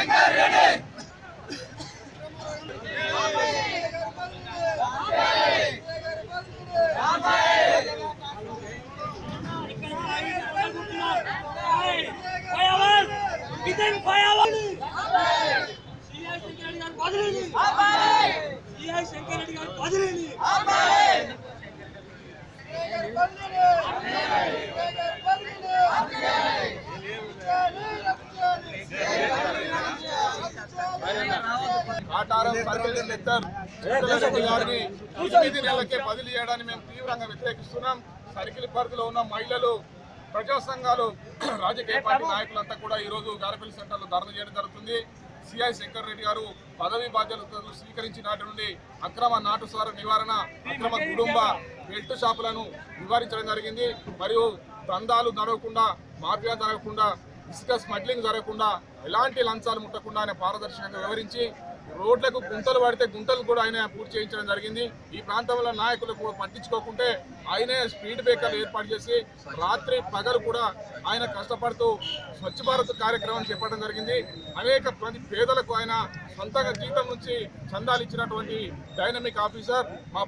Kataram circle inspector చింతలరెడ్డి గారిని 9 నెలలకే బదిలీ చేయడాన్ని మేము తీవ్రంగా వ్యతిరేకిస్తున్నాం. సర్కిల్ పరిధిలో ఉన్న మహిళలు, ప్రజా సంఘాలు, రాజకీయ పార్టీ నాయకులంతా కూడా ఈరోజు గారపల్లి సెంటర్లో ధర్నా చేయడం జరుగుతుంది. సిఐ శంకర్ రెడ్డి గారు పదవీ బాధ్యతలు స్వీకరించిన నాటి నుండి అక్రమ నాటుసార నివారణ, అక్రమ కుటుంబ బెల్ట్ షాపులను నివారించడం జరిగింది. మరియు దందాలు జరగకుండా, మాఫియా జరగకుండా, ఇసుక స్మగ్లింగ్ జరగకుండా, ఎలాంటి లంచాలు ముట్టకుండా ఆయన పారదర్శకంగా వివరించి రోడ్లకు గుంతలు పడితే గుంతలు కూడా ఆయన పూర్తి చేయించడం జరిగింది. ఈ ప్రాంతంలో నాయకులు కూడా పట్టించుకోకుంటే ఆయనే స్పీడ్ బ్రేకర్లు ఏర్పాటు చేసి రాత్రి పగలు కూడా ఆయన కష్టపడుతూ స్వచ్ఛ భారత్ కార్యక్రమం చేపట్టడం జరిగింది. అనేక మంది పేదలకు ఆయన సొంతంగా జీతం నుంచి చందాలు ఇచ్చినటువంటి డైనమిక్ ఆఫీసర్.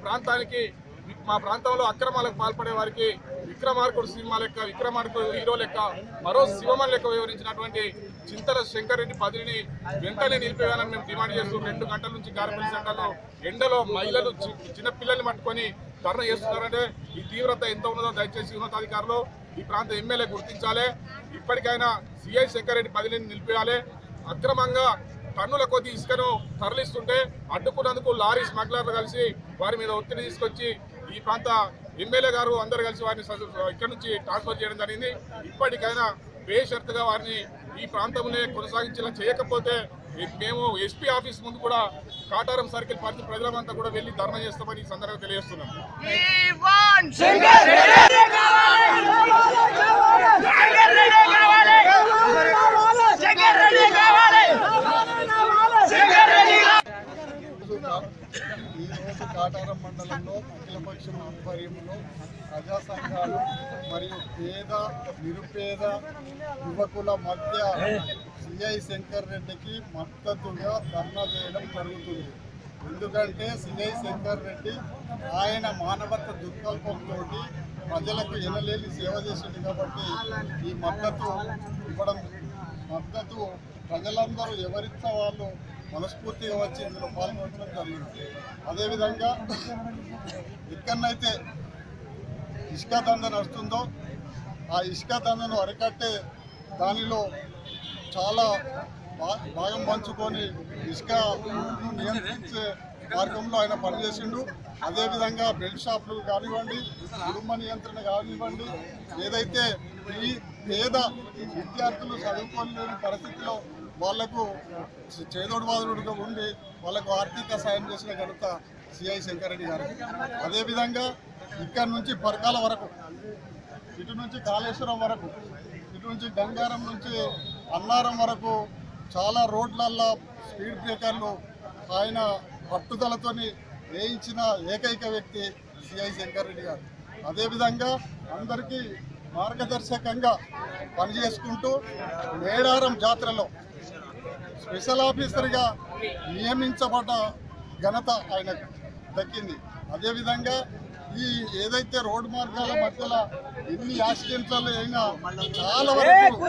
మా ప్రాంతంలో అక్రమాలకు పాల్పడే వారికి విక్రమార్కుడు సినిమా లెక్క, విక్రమార్కుడు హీరో లెక్క, మరో శివమన్ లెక్క వివరించినటువంటి చింతల శంకర్ రెడ్డి పదవిని వెంటనే నిలిపేయాలని మేము డిమాండ్ చేస్తూ 2 గంటల నుంచి గారపల్లి సెంటర్లో ఎండలో మహిళలు, చిన్నపిల్లల్ని పట్టుకొని ధర్నా చేస్తున్నారంటే ఈ తీవ్రత ఎంత ఉన్నదో దయచేసి ఉన్నతాధికారులు, ఈ ప్రాంత ఎమ్మెల్యే గుర్తించాలి. ఇప్పటికైనా సిఐ శంకర్ రెడ్డి పదవిని నిలిపేయాలి. అక్రమంగా టన్నుల కొద్ది ఇసుకను తరలిస్తుంటే అడ్డుకున్నందుకు లారీ స్మగ్లర్లు కలిసి వారి మీద ఒత్తిడి తీసుకొచ్చి ఈ ప్రాంత ఎమ్మెల్యే గారు అందరు కలిసి వారిని ఇక్కడ నుంచి ట్రాన్స్ఫర్ చేయడం జరిగింది. ఇప్పటికైనా బేషరతుగా వారిని ఈ ప్రాంతంలో కొనసాగించేలా చేయకపోతే మేము ఎస్పీ ఆఫీస్ ముందు కూడా కాటారం సర్కిల్ పరిధి ప్రజలంతా కూడా వెళ్లి ధర్నా చేస్తామని ఈ సందర్భంగా తెలియజేస్తున్నాం. ఈరోజు కాటారం మండలంలో అఖిలపక్షం ఆధ్వర్యంలో ప్రజా సంఘాలు మరియు పేద, నిరుపేద యువకుల మధ్య సిఐ శంకర్ రెడ్డికి మద్దతుగా ధర్నా చేయడం జరుగుతుంది. ఎందుకంటే సిఐ శంకర్ రెడ్డి ఆయన మానవత్వ దుర్కల్పంతో ప్రజలకు ఎనలేని సేవ చేసింది కాబట్టి ఈ మద్దతు ప్రజలందరూ ఎవరిచ్చే వాళ్ళు మనస్ఫూర్తిగా వచ్చి ఇందులో పాల్గొనడం జరిగింది. అదేవిధంగా ఎక్కడైతే ఇసుక దంద నడుస్తుందో ఆ ఇసుక దందను అరికట్టే దానిలో చాలా భాగం పంచుకొని ఇసుకను నియంత్రించే మార్గంలో ఆయన పనిచేసిండు. అదేవిధంగా బెల్ట్ షాపులు కానివ్వండి, కుటుంబ నియంత్రణ కానివ్వండి, ఏదైతే ఈ పేద విద్యార్థులు చదువుకోలేని పరిస్థితిలో వాళ్లకు చేదోడువాదుడుగా ఉండి వాళ్లకు ఆర్థిక సాయం చేసిన ఘనత సిఐ శంకర్ రెడ్డి గారు. అదేవిధంగా ఇక్కడ నుంచి పరకాల వరకు, ఇటు నుంచి కాళేశ్వరం వరకు, ఇటు నుంచి గంగారం నుంచి అన్నారం వరకు చాలా రోడ్లల్లో స్పీడ్ బ్రేకర్లు ఆయన పట్టుదలతోని వేయించిన ఏకైక వ్యక్తి సిఐ శంకర్ రెడ్డి గారు. అదేవిధంగా అందరికీ మార్గదర్శకంగా పనిచేసుకుంటూ మేడారం జాతరలో స్పెషల్ ఆఫీసర్గా నియమించబడ్డ ఘనత ఆయనకు దక్కింది. అదేవిధంగా ఈ ఏదైతే రోడ్డు మార్గాల మధ్యలో ఎన్ని యాక్సిడెంట్లలో అయినా చాలా వరకు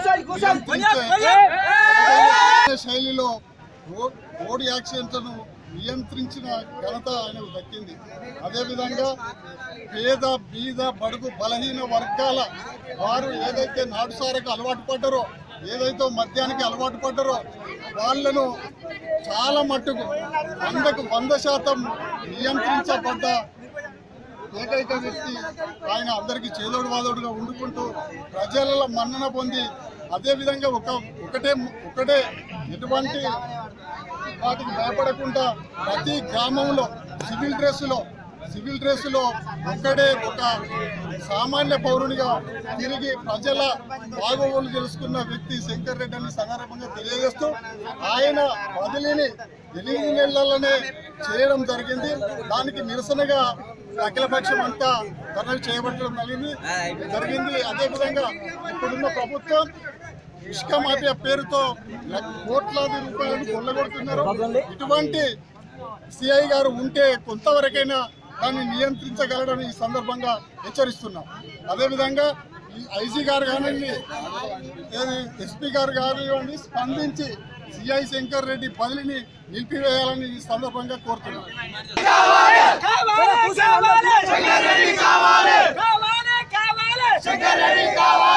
శైలిలో రోడ్ యాక్సిడెంట్లను నియంత్రించిన ఘనత ఆయనకు దక్కింది. అదేవిధంగా పేద, బీద, బడుగు, బలహీన వర్గాల వారు ఏదైతే నాటుసారకు అలవాటు పడ్డారో, ఏదైతే మద్యానికి అలవాటు పడ్డారో వాళ్ళను చాలా మట్టుకు 100% నియంత్రించబడ్డ ఏకైక వ్యక్తి ఆయన. అందరికీ చేదోడు వాదోడుగా ఉండుకుంటూ ప్రజల మన్నన పొంది, అదేవిధంగా ఒకటే ఎటువంటి వాటికి భయపడకుండా ప్రతి గ్రామంలో సివిల్ డ్రెస్సులో ఒక్కడే ఒక సామాన్య పౌరునిగా తిరిగి ప్రజల బాగోగులు తెలుసుకున్న వ్యక్తి శంకర్ రెడ్డి అని సందర్భంగా తెలియజేస్తూ ఆయన బదిలీని 8 నెలలనే చేయడం జరిగింది. దానికి నిరసనగా అఖిలపక్షం అంతా ధర్నా చేయబట్టడం జరిగింది. అదేవిధంగా ఇప్పుడున్న ప్రభుత్వం ఇసుక మాఫియా పేరుతో కోట్లాది రూపాయలను కొల్లగొడుతున్నారు. ఇటువంటి సిఐ గారు ఉంటే కొంతవరకైనా దాన్ని నియంత్రించగలడని ఈ సందర్భంగా హెచ్చరిస్తున్నాం. అదేవిధంగా ఈ ఐజీ గారు కానివ్వండి, ఎస్పీ గారు కానివ్వండి, స్పందించి సిఐ శంకర్ రెడ్డి బదిలీని నిలిపివేయాలని ఈ సందర్భంగా కోరుతున్నాం. శంకర్ రెడ్డి కావాలి.